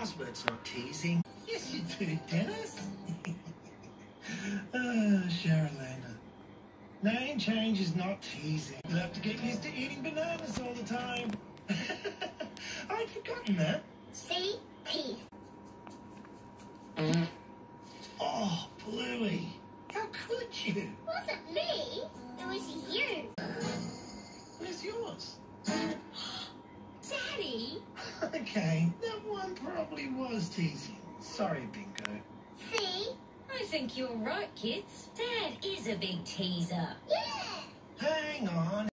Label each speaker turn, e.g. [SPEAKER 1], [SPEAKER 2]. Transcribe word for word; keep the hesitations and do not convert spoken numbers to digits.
[SPEAKER 1] buzzword's not teasing. Yes, you do, Dennis. Oh, Sharolina. Name change is not teasing. You'll have to get used to eating bananas all the time. I'd forgotten that.
[SPEAKER 2] See? Tease.
[SPEAKER 1] Oh, Bluey. How could you?
[SPEAKER 2] It wasn't me. It was you.
[SPEAKER 1] Where's yours?
[SPEAKER 2] Daddy.
[SPEAKER 1] Okay, that one probably was teasing. Sorry, Bingo.
[SPEAKER 2] See?
[SPEAKER 3] I think you're right, kids. Dad is a big teaser.
[SPEAKER 2] Yeah.
[SPEAKER 1] Hang on.